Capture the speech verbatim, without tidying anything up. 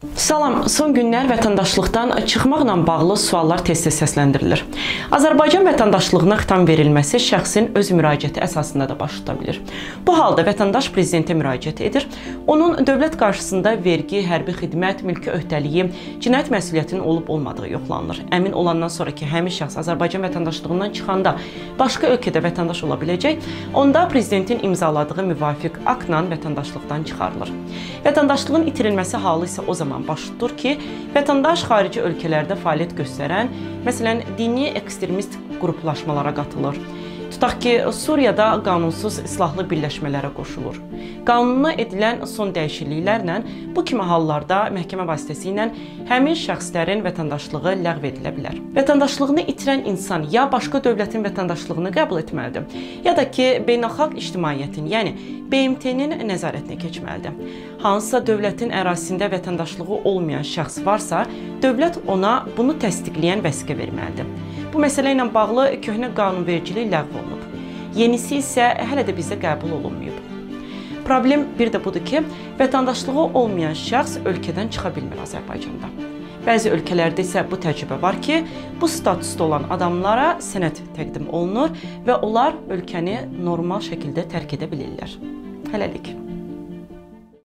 Salam, son günlər vətəndaşlıqdan çıxmaqla bağlı suallar tez-tez səsləndirilir. Azərbaycan vətəndaşlığına xitam verilməsi şəxsin öz müraciəti əsasında da baş tuta bilir. Bu halda vətəndaş prezidentə müraciət edir. Onun dövlət qarşısında vergi, hərbi xidmət, mülki öhdəliyi, cinayət məsuliyyətinin olub-olmadığı yoxlanılır. Əmin olandan sonra ki, həmin şəxs Azərbaycan vətəndaşlığından çıxanda başqa ölkədə vətəndaş ola biləcək, onda prezidentin imzaladığı müvafiq aktla vətəndaşlıqdan çıxarılır. Vətəndaşlığın itirilməsi halı isə o zaman baş tutur ki, vətəndaş xarici ölkələrdə fəaliyyət göstərən, məsələn, dini ekstremist qruplaşmalara qatılır. Tutaq ki, Suriyada qanunsuz silahlı birləşmələrə qoşulur. Qanuna edilən son dəyişikliklərlə bu kimi hallarda məhkəmə vasitəsilə həmin şəxslərin vətəndaşlığı ləğv edilə bilər. Vətəndaşlığını itirən insan ya başqa dövlətin vətəndaşlığını qəbul etməlidir, ya da ki, beynəlxalq ictimaiyyətin, yəni B M T-nin nəzarətinə keçməlidir. Hansısa dövlətin ərazisində vətəndaşlığı olmayan şəxs varsa, dövlət ona bunu təsdiqləyən vəsiqə verməlidir. Bu məsələ ilə bağlı köhnə qanunvericilik ləğv olunub. Yenisi isə hələ də bizdə qəbul olunmayıb. Problem bir də budur ki, vətəndaşlığı olmayan şəxs ölkədən çıxa bilmir Azərbaycanda. Bəzi ölkələrdə isə bu təcrübə var ki, bu statusda olan adamlara sənəd təqdim olunur və onlar ölkəni normal şəkildə tərk edə bilirlər. Hələlik.